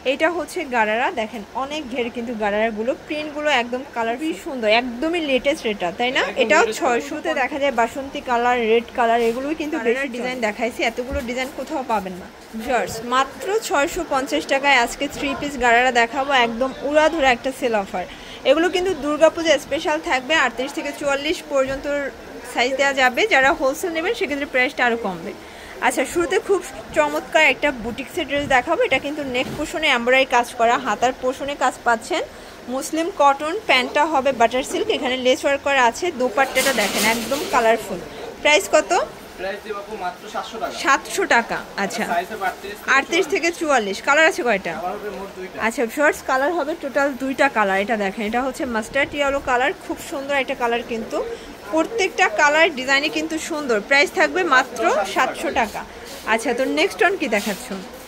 এটা হচ্ছে গারারা, দেখেন অনেক ঘের কিন্তু গারারাগুলো, প্রিন্টগুলো একদম কালারফুল সুন্দর, একদমই লেটেস্ট এটা, তাই না? এটাও 600-তে দেখা যায় বাসন্তী কালার, রেড কালার, এগুলোই কিন্তু বেশি ডিজাইন দেখাইছি, এতগুলো ডিজাইন কোথাও পাবেন না। ভিউয়ার্স মাত্র 650 টাকায় আজকে 3 পিস গারারা দেখাবো, একদম উড়াধুরা একটা সেল অফার। এগুলো কিন্তু দুর্গাপূজা স্পেশাল থাকবে, 38 থেকে 44 পর্যন্ত সাইজ দেওয়া যাবে। যারা হোলসেল নেবেন সেক্ষেত্রে প্রাইসটা আরও কমবে। আচ্ছা, শুরুতে খুব চমৎকার একটা বুটিক্সের ড্রেস দেখাবো। এটা কিন্তু নেক পোর্শনে এমব্রয়ডারি কাজ করা, হাতার পোর্শনে কাজ পাচ্ছেন মুসলিম কটন, প্যান্টটা হবে বাটার সিল্ক, এখানে লেস ওয়ার্ক করা আছে। দোপাট্টাটা দেখেন একদম কালারফুল। প্রাইস কত? 700 টাকা। আচ্ছা, 38 থেকে 44। কালার আছে কয়টা? আচ্ছা শর্টস কালার হবে টোটাল 2টা কালার। এটা দেখেন, এটা হচ্ছে মাস্টার্ড ইয়েলো কালার, খুব সুন্দর একটা কালার, কিন্তু প্রত্যেকটা কালার ডিজাইনই কিন্তু সুন্দর। প্রাইস থাকবে মাত্র 700 টাকা। আচ্ছা, তো নেক্সট অন কি দেখাচ্ছ?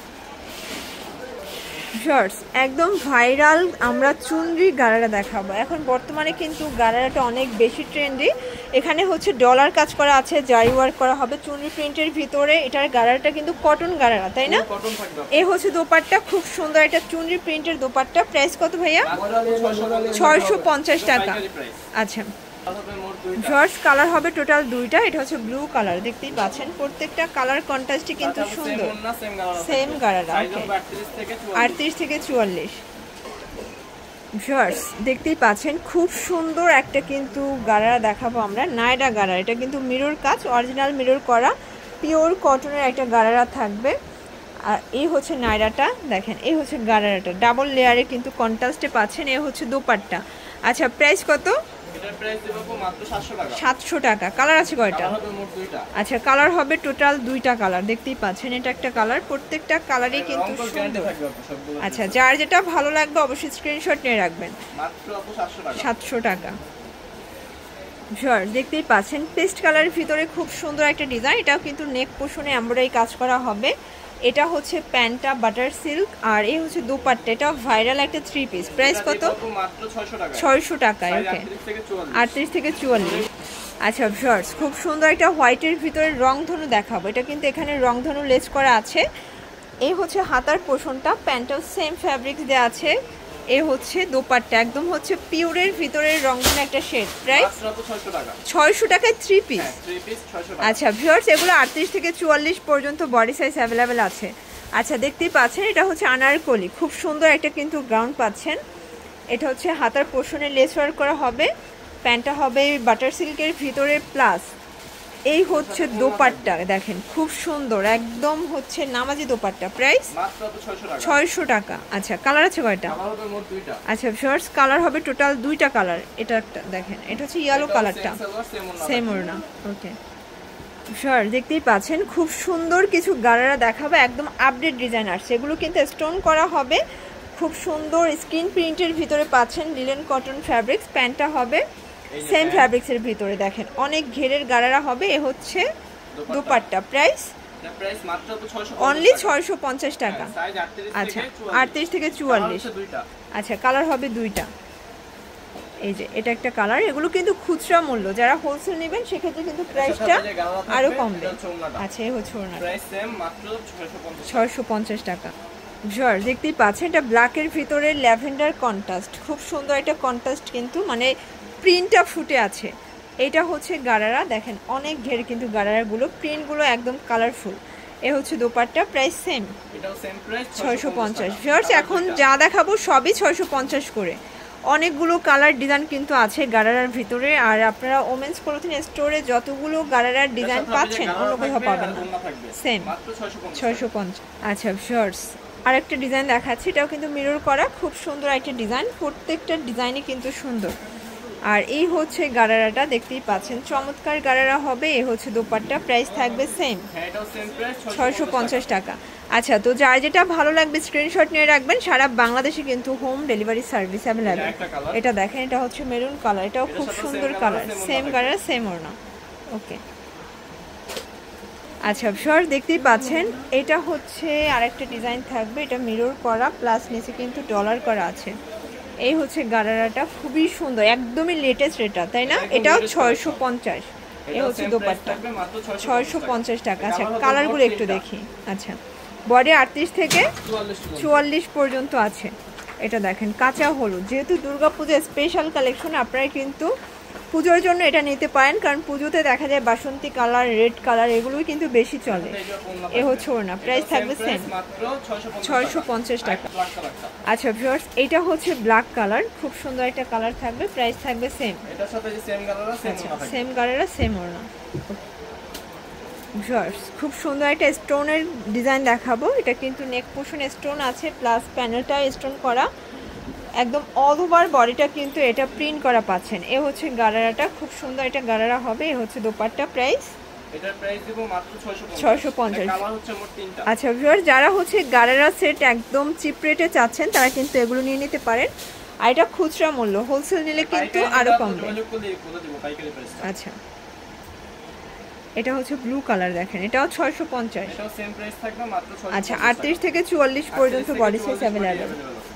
শর্টস একদম ভাইরাল আমরা চুনরি গারারা দেখাবো। এখন বর্তমানে কিন্তু গারারাটা অনেক বেশি ট্রেন্ডি। এখানে হচ্ছে ডলার কাজ করা আছে, জারি ওয়ার্ক করা হবে চুনরি প্রিন্টের ভিতরে। এটার গারারাটা কিন্তু কটন গারারা, তাই না? এ হচ্ছে দোপাট্টা, খুব সুন্দর একটা চুনরি প্রিন্টের দোপাট্টা। প্রাইস কত ভাইয়া? 650 টাকা। আচ্ছা, জর্জ কালার হবে টোটাল 2টা। এটা হচ্ছে ব্লু কালার, দেখতেই পাচ্ছেন প্রত্যেকটা কালার কন্ট্রাস্টই কিন্তু সুন্দর। সেম গারারা, 38 থেকে 44। জর্জ দেখতেই পাচ্ছেন খুব সুন্দর একটা কিন্তু গারারা দেখাবো আমরা, নায়রা গারারা। এটা কিন্তু মিরর কাজ, অরিজিনাল মিরর করা, পিওর কটনের একটা গারারা থাকবে। আর এই হচ্ছে নায়রাটা, দেখেন এই হচ্ছে গারারাটা, ডাবল লেয়ারে কিন্তু কন্ট্রাস্টে পাচ্ছেন। এই হচ্ছে দোপাট্টা। আচ্ছা, প্রাইস কত? 700 টাকা। কালার আছে কয়টা? আচ্ছা, কালার হবে টোটাল 2টা কালার, দেখতেই পাচ্ছেন। এটা একটা কালার, প্রত্যেকটা কালারই কিন্তু সুন্দর। আচ্ছা, যার যেটা ভালো লাগবে অবশ্যই স্ক্রিনশট নিয়ে রাখবেন। 700 টাকা। দেখতেই পাচ্ছেন পেস্ট কালারের ভিতরে খুব সুন্দর একটা ডিজাইন। এটাও কিন্তু নেক পোর্শনে এমব্রয়ডারি কাজ করা হবে। এটা হচ্ছে প্যান্টটা বাটার সিল্ক, আর এই হচ্ছে দোপাট্টা। এটা ভাইরাল একটা 3 পিস। প্রাইস কত? 600 টাকায়। ওকে, 38 থেকে 44। আচ্ছা ভিউয়ার্স, খুব সুন্দর একটা হোয়াইটের ভিতরে রংধনু দেখাবো। এটা কিন্তু এখানে রংধনু লেস করা আছে। এই হচ্ছে হাতার পোর্শনটা, প্যান্টটাও সেম ফ্যাব্রিক্স দেওয়া আছে। এ হচ্ছে দোপাট্টা, একদম হচ্ছে পিওরের ভিতরে রংধনু একটা শেড। প্রাইস 600 টাকায় 3 পিস। আচ্ছা ভিউয়ার্স, এগুলো 38 থেকে 44 পর্যন্ত বডি সাইজ অ্যাভেলেবেল আছে। আচ্ছা, দেখতেই পাচ্ছেন এটা হচ্ছে আনারকলি, খুব সুন্দর একটা কিন্তু গ্রাউন্ড পাচ্ছেন। এটা হচ্ছে হাতার পোর্শনে লেস ওয়ার্ক করা হবে, প্যান্টটা হবে বাটার সিল্কের ভিতরে প্লাস। এই হচ্ছে দোপাট্টা, দেখেন খুব সুন্দর, একদম হচ্ছে নামাজি দোপাট্টা। প্রাইস 600 টাকা। আচ্ছা, কালার আছে কয়টা? আচ্ছা ভিউয়ার্স, কালার হবে টোটাল 2টা কালার। এটা একটা দেখেন, এটা হচ্ছে ইয়েলো কালারটা, সেম ওড়না। ওকে ভিউয়ার্স, দেখতেই পাচ্ছেন খুব সুন্দর কিছু গারারা দেখাবে, একদম আপডেট ডিজাইন আসছে। এগুলো কিন্তু স্টোন করা হবে, খুব সুন্দর স্ক্রিন প্রিন্টের ভিতরে পাচ্ছেন লিলেন কটন ফ্যাব্রিক্স। প্যান্টটা হবে সেম ফ্যাব্রিক্সের ভিতরে, দেখেন অনেক ঘেরের গারারা হবে। এ হচ্ছে দোপাট্টা। প্রাইস অনলি 650 টাকা। আচ্ছা, 38 থেকে 44। আচ্ছা, কালার হবে 2টা। এই যে এটা একটা কালার। এগুলো কিন্তু খুচরা মূল্য, যারা হোলসেল নেবেন সেক্ষেত্রে কিন্তু প্রাইসটা আরও কমবে। আচ্ছা, এই হচ্ছে ওনার 650 টাকা। ভিউয়ার্স, দেখতেই পাচ্ছেন এটা ব্ল্যাকের ভিতরে ল্যাভেন্ডার কন্ট্রাস্ট, খুব সুন্দর একটা কন্ট্রাস্ট, কিন্তু মানে প্রিন্টটা ফুটে আছে। এটা হচ্ছে গারারা, দেখেন অনেক ঘের কিন্তু গারারাগুলো, প্রিন্টগুলো একদম কালারফুল। এ হচ্ছে দোপাট্টা। Price same, 650। ভিউয়ার্স, এখন যা দেখাবো সবই 650 করে। অনেকগুলো কালার ডিজাইন কিন্তু আছে গারারার ভিতরে, আর আপনারা ওমেন্স ক্লোথিং স্টোরে যতগুলো গারারার ডিজাইন পাচ্ছেন অন্য কোথাও পাবেন না, সেম 650। আচ্ছা ভিউয়ার্স, আরেকটা ডিজাইন দেখাচ্ছি, এটাও কিন্তু মিরর করা, খুব সুন্দর একটা ডিজাইন, প্রত্যেকটা ডিজাইনই কিন্তু সুন্দর। আর এই হচ্ছে গারারাটা, দেখতেই পাচ্ছেন চমৎকার গারারা হবে। এ হচ্ছে দোপাট্টা। প্রাইস থাকবে সেম, 650 টাকা। আচ্ছা, তো যার যেটা ভালো লাগবে স্ক্রিনশট নিয়ে রাখবেন। সারা বাংলাদেশে কিন্তু হোম ডেলিভারি সার্ভিস অ্যাভেলেবেল। এটা দেখেন, এটা হচ্ছে মেরুন কালার, এটাও খুব সুন্দর কালার, সেম কালার সেম ওড়না। ওকে আচ্ছা ভিউয়ার্স, দেখতেই পাচ্ছেন এটা হচ্ছে আরেকটা ডিজাইন থাকবে। এটা মিরর করা প্লাস নিচে কিন্তু ডলার করা আছে। এই হচ্ছে গারারাটা, খুবই সুন্দর, একদমই লেটেস্ট এটা, তাই না? এটাও 650। এই হচ্ছে দোপাট্টা, 650 টাকা। আচ্ছা, কালারগুলো একটু দেখি। আচ্ছা, বডি 38 থেকে 44 পর্যন্ত আছে। এটা দেখেন কাঁচা হলুদ, যেহেতু দুর্গাপূজা স্পেশাল কালেকশন, আপনারা কিন্তু পুজোর জন্য এটা নিতে পারেন, কারণ পুজোতে দেখা যায় বাসন্তী কালার, রেড কালার এগুলোই কিন্তু বেশি চলে। এ হচ্ছে ওড়না, প্রাইস থাকবে সেম 650 টাকা। আচ্ছা ভিউয়ার্স, এটা হচ্ছে ব্ল্যাক কালার, খুব সুন্দর একটা কালার থাকবে, প্রাইস থাকবে সেম। এটার সাথে যে সেম কালার আছে সেম কালার সেম ওড়না। ভিউয়ার্স, খুব সুন্দর একটা স্টোনের ডিজাইন দেখাবো। এটা কিন্তু নেক পোর্শনে স্টোন আছে, প্লাস প্যানেলটা স্টোন করা, একদম অল ওভার বডিটা কিন্তু এটা প্রিন্ট করা পাচ্ছেন। এ হচ্ছে গারারাটা, খুব সুন্দর এটা গারারা হবে। এ হচ্ছে দোপাট্টা, প্রাইস এটার প্রাইস দেব মাত্র 650। কালার হচ্ছে মোট 3টা। আচ্ছা ভিউয়ার, যারা হচ্ছে গারারা সেট একদম চিপ রেটে চাচ্ছেন তারা কিন্তু এগুলো নিয়ে নিতে পারেন। আর এটা খুচরা মূল্য, হোলসেল নিলে কিন্তু আরো কমবে। আচ্ছা, এটা হচ্ছে ব্লু কালার, দেখেন এটাও 650। এটাও সেম প্রাইস থাকবে মাত্র 650। আচ্ছা, 38 থেকে 44 পর্যন্ত বডি সাইজ अवेलेबल।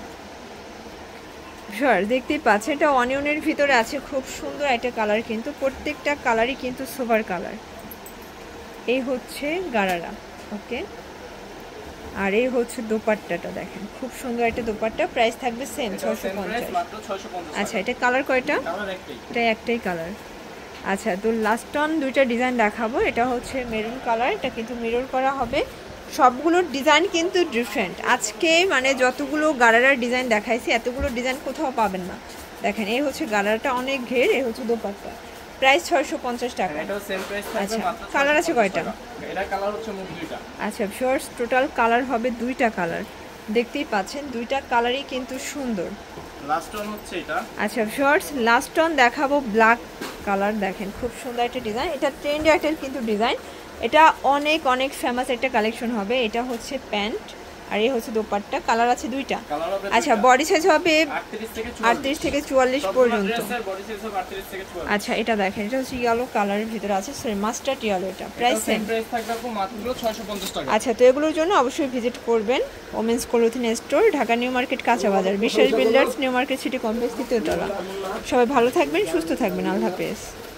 ভিউয়ার দেখতেই পাচ্ছেন, এটা অনিয়নের ভিতরে আছে, খুব সুন্দর একটা কালার, কিন্তু প্রত্যেকটা কালারই কিন্তু সুপার কালার। এই হচ্ছে গারারা, ওকে। আর এই হচ্ছে দোপাট্টাটা, দেখেন খুব সুন্দর একটা দোপাট্টা, প্রাইস থাকবে সেম 650। আচ্ছা, এটা কালার কয়টা? এটা একটাই কালার। আচ্ছা, তো লাস্ট অন দুইটা ডিজাইন দেখাবো। এটা হচ্ছে মেরুন কালার, এটা কিন্তু মিরর করা হবে। সবগুলোর ডিজাইন কিন্তু ডিফারেন্ট। আজকে মানে যতগুলো গারারার ডিজাইন দেখাইছি এতগুলো ডিজাইন কোথাও পাবেন না। দেখেন এই হচ্ছে গারারাটা অনেক ঘের, এই হচ্ছে দোপাট্টা, প্রাইস 650 টাকা। এটাও সেম প্রাইস থাকবে। আচ্ছা, কালার আছে কয়টা? এটা কালার হচ্ছে মোট 2টা। আচ্ছা ভিউয়ার্স, টোটাল কালার হবে 2টা কালার, দেখতেই পাচ্ছেন 2টা কালারই কিন্তু সুন্দর। লাস্ট ওয়ান হচ্ছে এটা। আচ্ছা ভিউয়ার্স, লাস্ট অন দেখাবো ব্ল্যাক কালার, দেখেন খুব সুন্দর একটা ডিজাইন, এটা ট্রেন্ড একটা কিন্তু ডিজাইন, এটা অনেক অনেক ফেমাস একটা কালেকশন হবে। এটা হচ্ছে প্যান্ট আর এই হচ্ছে দোপাট্টা, কালার আছে 2টা। আচ্ছা, বডি সাইজ হবে 38 থেকে 44 পর্যন্ত। আচ্ছা, এটা দেখেন এটা হচ্ছে ইয়েলো কালারের ভিতরে আছে, সরি মাস্টার্ড ইয়েলো, এটা প্রাইস সেম। মাত্র 650 টাকা। আচ্ছা, তো এগুলোর জন্য অবশ্যই ভিজিট করবেন women's clothing store, Dhaka new market, কাঁচা বাজার, Biswas builders, new market city complex, 3য় তলা। সবাই ভালো থাকবেন, সুস্থ থাকবেন, আল্লাহ হাফেজ।